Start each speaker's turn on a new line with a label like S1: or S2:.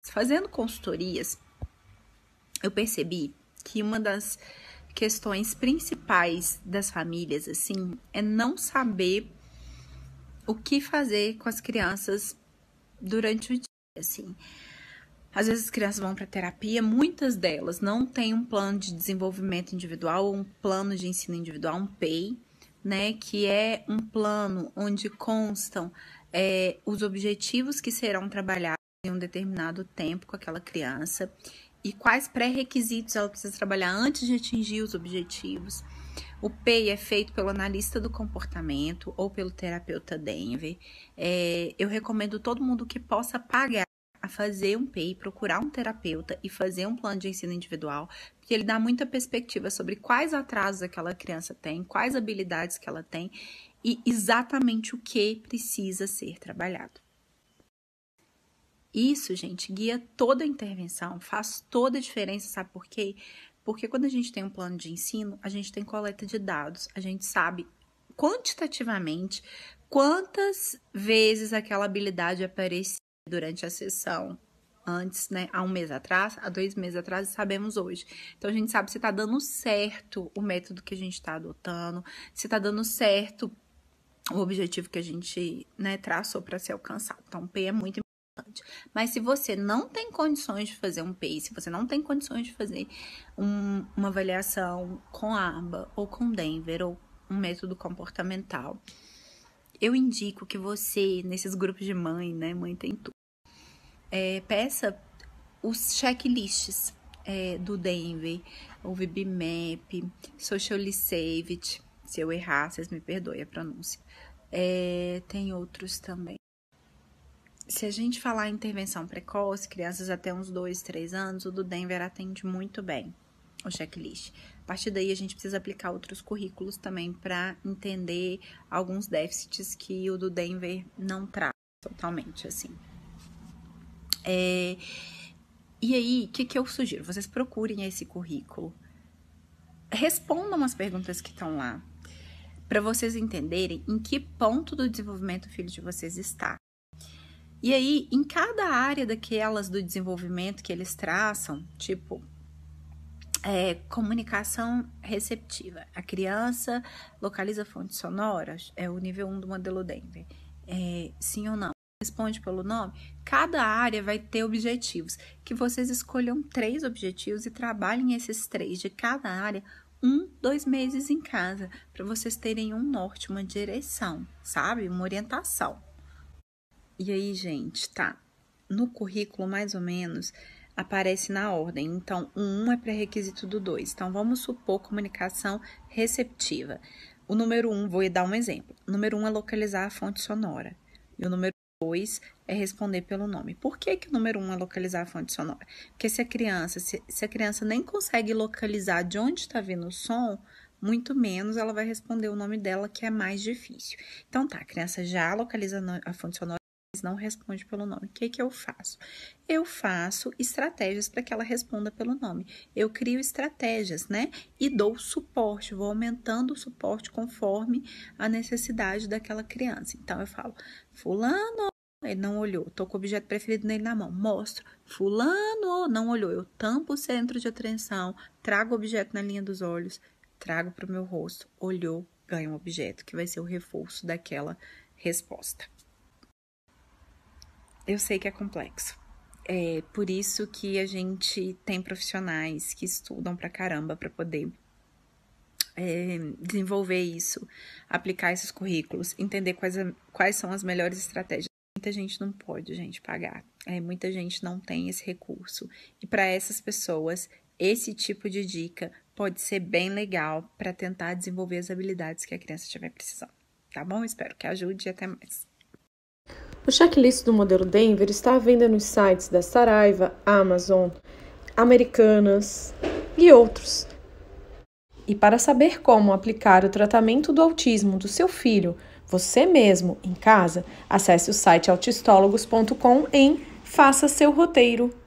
S1: Fazendo consultorias, eu percebi que uma das questões principais das famílias, assim, é não saber o que fazer com as crianças durante o dia, assim. Às vezes as crianças vão para terapia, muitas delas não têm um plano de desenvolvimento individual ou um plano de ensino individual, um PEI, né, que é um plano onde constam os objetivos que serão trabalhados em um determinado tempo com aquela criança e quais pré-requisitos ela precisa trabalhar antes de atingir os objetivos. O PEI é feito pelo analista do comportamento ou pelo terapeuta Denver. Eu recomendo todo mundo que possa pagar a fazer um PEI, procurar um terapeuta e fazer um plano de ensino individual, porque ele dá muita perspectiva sobre quais atrasos aquela criança tem, quais habilidades que ela tem e exatamente o que precisa ser trabalhado. Isso, gente, guia toda a intervenção, faz toda a diferença, sabe por quê? Porque quando a gente tem um plano de ensino, a gente tem coleta de dados, a gente sabe quantitativamente quantas vezes aquela habilidade aparecia durante a sessão antes, né, há um mês atrás, há 2 meses atrás, e sabemos hoje. Então, a gente sabe se tá dando certo o método que a gente tá adotando, se tá dando certo o objetivo que a gente, né, traçou para ser alcançado. Então, o PEI é muito importante. Mas se você não tem condições de fazer um PEI, se você não tem condições de fazer uma avaliação com ABA ou com Denver ou um método comportamental, eu indico que você, nesses grupos de mãe, né, mãe tem tudo, peça os checklists do Denver, o VB-MAP, Socially Saved. Se eu errar, vocês me perdoem a pronúncia. Tem outros também. Se a gente falar em intervenção precoce, crianças até uns 2, 3 anos, o do Denver atende muito bem o checklist. A partir daí, a gente precisa aplicar outros currículos também para entender alguns déficits que o do Denver não traz totalmente, assim. E aí, o que eu sugiro? Vocês procurem esse currículo. Respondam as perguntas que estão lá, para vocês entenderem em que ponto do desenvolvimento o filho de vocês está. E aí, em cada área daquelas do desenvolvimento que eles traçam, tipo, comunicação receptiva. A criança localiza fontes sonoras, é o nível 1 do modelo Denver. Sim ou não? Responde pelo nome. Cada área vai ter objetivos. Que vocês escolham 3 objetivos e trabalhem esses 3 de cada área 1, 2 meses em casa, para vocês terem um norte, uma direção, sabe? Uma orientação. E aí, gente, tá? No currículo, mais ou menos, aparece na ordem. Então, o 1 é pré-requisito do 2. Então, vamos supor comunicação receptiva. O número 1, vou dar um exemplo. O número 1 é localizar a fonte sonora. E o número 2 é responder pelo nome. Por que o número 1 é localizar a fonte sonora? Porque se a criança nem consegue localizar de onde está vindo o som, muito menos ela vai responder o nome dela, que é mais difícil. Então, tá, a criança já localiza a fonte sonora, mas não responde pelo nome. O que eu faço? Eu faço estratégias para que ela responda pelo nome. Eu crio estratégias, né? E dou suporte, vou aumentando o suporte conforme a necessidade daquela criança. Então, eu falo, fulano, ele não olhou, tô com o objeto preferido nele na mão, mostro, fulano, não olhou, eu tampo o centro de atenção, trago o objeto na linha dos olhos, trago para o meu rosto, olhou, ganha um objeto, que vai ser o reforço daquela resposta. Eu sei que é complexo. É por isso que a gente tem profissionais que estudam pra caramba para poder desenvolver isso, aplicar esses currículos, entender quais são as melhores estratégias. Muita gente não pode, gente, pagar. Muita gente não tem esse recurso. E para essas pessoas, esse tipo de dica pode ser bem legal para tentar desenvolver as habilidades que a criança estiver precisando. Tá bom? Espero que ajude e até mais.
S2: O checklist do modelo Denver está à venda nos sites da Saraiva, Amazon, Americanas e outros. E para saber como aplicar o tratamento do autismo do seu filho, você mesmo, em casa, acesse o site autistólogos.com em Faça Seu Roteiro.